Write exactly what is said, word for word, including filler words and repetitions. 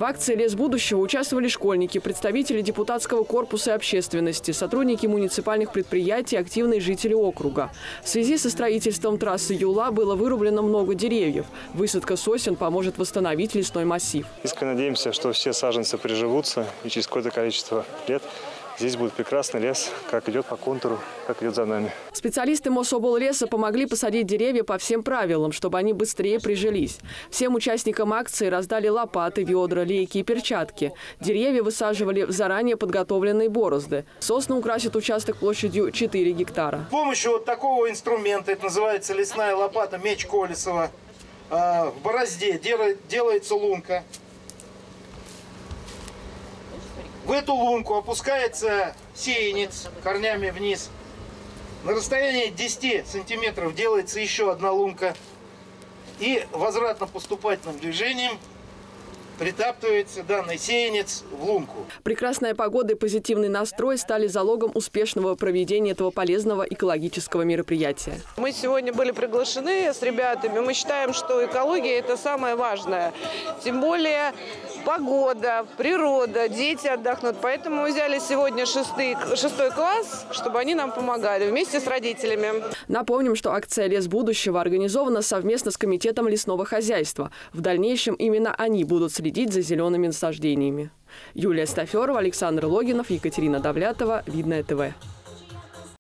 акции «Лес будущего» участвовали школьники, представители депутатского корпуса и общественности, сотрудники муниципальных предприятий, активные жители округа. В связи со строительством трассы Юла было вырублено много деревьев. Высадка сосен поможет восстановить лесной массив. Искренне надеемся, что все саженцы приживутся, и через какое-то количество лет здесь будет прекрасный лес, как идет по контуру, как идет за нами. Специалисты Мособллеса помогли посадить деревья по всем правилам, чтобы они быстрее прижились. Всем участникам акции раздали лопаты, ведра, лейки и перчатки. Деревья высаживали в заранее подготовленные борозды. Сосны украсят участок площадью четыре гектара. С помощью вот такого инструмента, это называется лесная лопата меч Колесова, в борозде делается лунка. В эту лунку опускается сеянец корнями вниз. На расстоянии десяти сантиметров делается еще одна лунка. И возвратно-поступательным движением притаптывается данный сеянец в лунку. Прекрасная погода и позитивный настрой стали залогом успешного проведения этого полезного экологического мероприятия. Мы сегодня были приглашены с ребятами. Мы считаем, что экология – это самое важное. Тем более погода, природа, дети отдохнут. Поэтому мы взяли сегодня шестый, шестой класс, чтобы они нам помогали вместе с родителями. Напомним, что акция «Лес будущего» организована совместно с Комитетом лесного хозяйства. В дальнейшем именно они будут следить за зелеными насаждениями. Юлия Стаферова, Александр Логинов, Екатерина Давлятова. Видное ТВ.